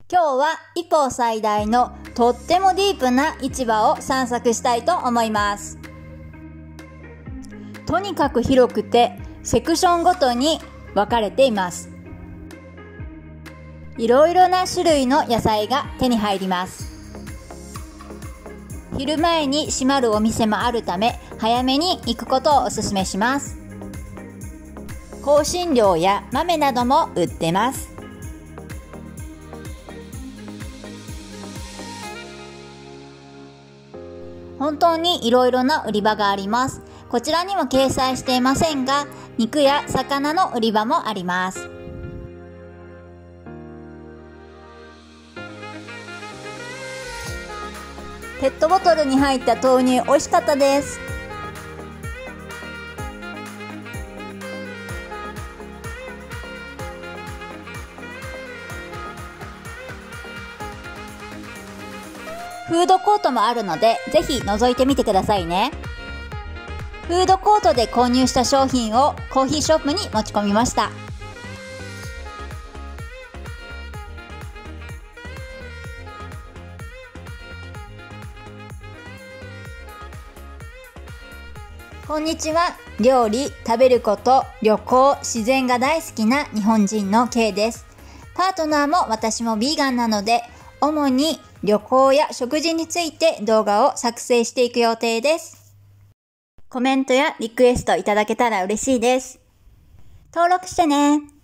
今日はイコー最大のとってもディープな市場を散策したいと思います。とにかく広くてセクションごとに分かれています。いろいろな種類の野菜が手に入ります。昼前に閉まるお店もあるため早めに行くことをお勧めします。香辛料や豆なども売ってます。本当にいろいろな売り場があります。こちらにも掲載していませんが、肉や魚の売り場もあります。ペットボトルに入った豆乳美味しかったです。フードコートもあるので、ぜひ覗いてみてくださいね。フードコートで購入した商品をコーヒーショップに持ち込みました。こんにちは。料理、食べること、旅行、自然が大好きな日本人の K です。パートナーも私もビーガンなので、主に旅行や食事について動画を作成していく予定です。コメントやリクエストいただけたら嬉しいです。登録してね。